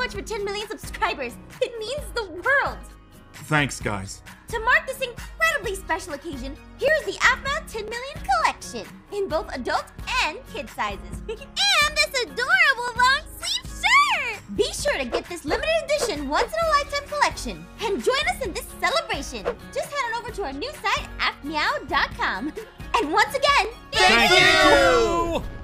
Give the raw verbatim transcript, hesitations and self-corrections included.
much for ten million subscribers. It means the world. Thanks, guys. To mark this incredibly special occasion, here's the Aphmau ten million collection in both adult and kid sizes. And this adorable long sleeve shirt! Be sure to get this limited edition once-in-a-lifetime collection and join us in this celebration. Just head on over to our new site, aphmau dot com. And once again, thank, thank you! you!